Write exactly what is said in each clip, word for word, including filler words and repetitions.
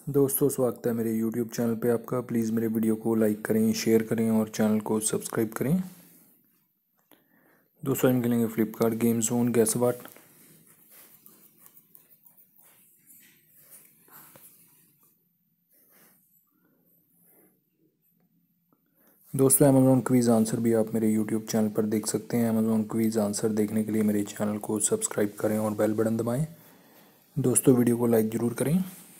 दोस्तों, स्वागत है मेरे यूट्यूब चैनल पे आपका। प्लीज़ मेरे वीडियो को लाइक करें, शेयर करें और चैनल को सब्सक्राइब करें। दोस्तों, हम खेलेंगे Flipkart game zone guess what. दोस्तों, अमेज़ॉन क्विज़ आंसर भी आप मेरे यूट्यूब चैनल पर देख सकते हैं। अमेज़ॉन क्विज़ आंसर देखने के लिए मेरे चैनल को सब्सक्राइब करें और बेल बटन दबाएं। दोस्तों, वीडियो को लाइक ज़रूर करें।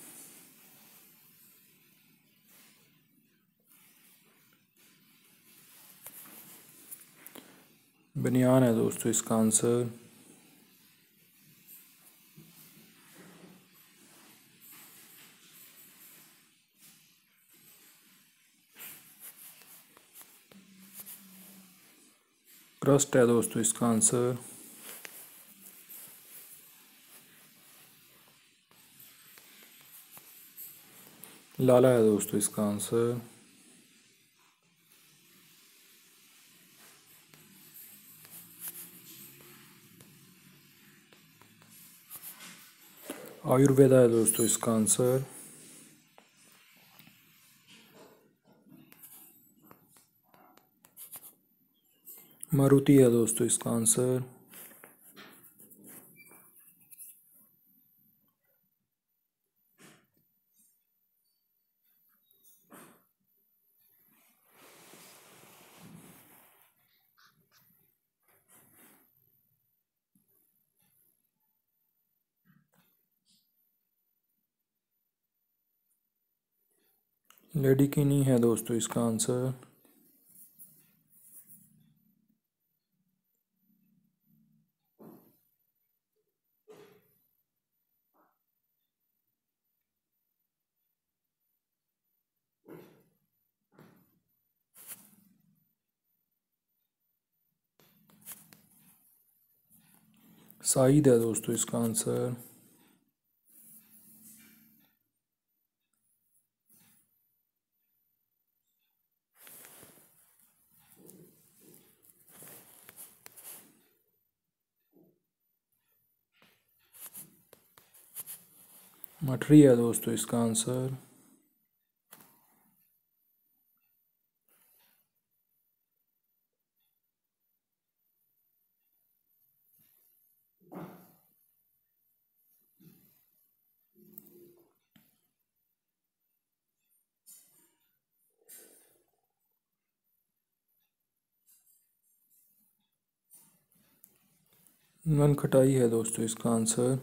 बनियान है दोस्तों इसका आंसर। क्रस्ट है दोस्तों इसका आंसर। लाला है दोस्तों इसका आंसर। आयुर्वेदा है दोस्तों इसका आंसर। मारुति है दोस्तों इसका आंसर। लेडी की नहीं है दोस्तों इसका आंसर। साइद है दोस्तों इसका आंसर। मठरी है दोस्तों इसका आंसर। वन खटाई है दोस्तों इसका आंसर।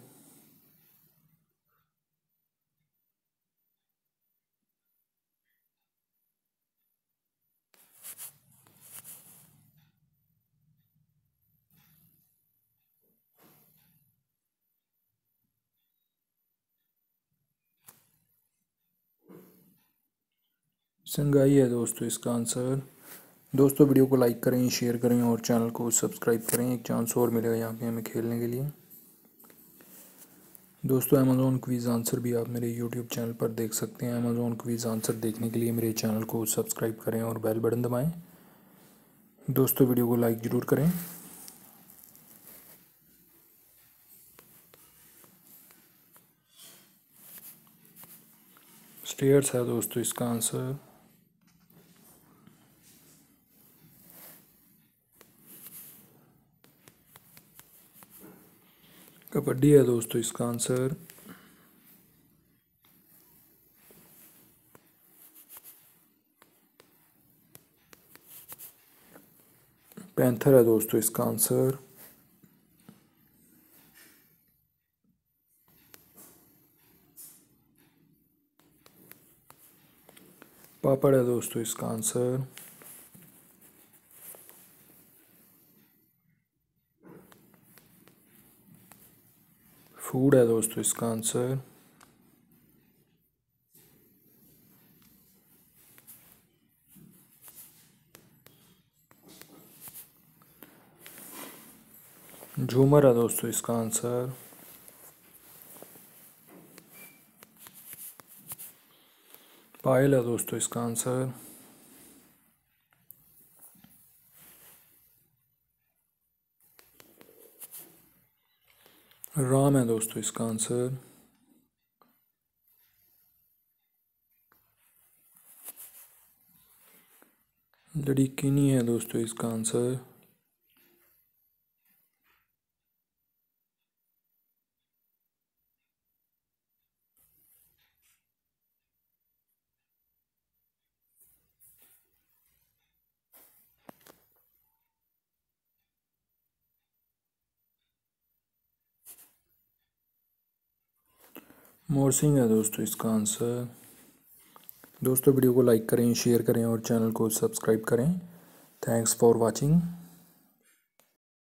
संगाई है दोस्तों इसका आंसर। दोस्तों, वीडियो को लाइक करें, शेयर करें और चैनल को सब्सक्राइब करें। एक चांस और मिलेगा यहाँ पे हमें खेलने के लिए। दोस्तों, अमेज़ॉन क्विज़ आंसर भी आप मेरे यूट्यूब चैनल पर देख सकते हैं। अमेज़ॉन क्विज़ आंसर देखने के लिए मेरे चैनल को सब्सक्राइब करें और बेल बटन दबाएं। दोस्तों, वीडियो को लाइक ज़रूर करें। स्टेयर्स है दोस्तों इसका आंसर। कबड्डी है दोस्तों इसका आंसर। पैंथर है दोस्तों इसका आंसर। पापड़ है दोस्तों इसका आंसर। फूड है दोस्तों इसका आंसर। झूमर है दोस्तों इसका आंसर। पायल है दोस्तों इसका आंसर। राम है दोस्तों इसका आंसर। लड़ीकिनी है दोस्तों इसका आंसर। मोरसिंह है दोस्तों इसका आंसर। दोस्तों वीडियो को लाइक करें, शेयर करें और चैनल को सब्सक्राइब करें। Thanks for watching.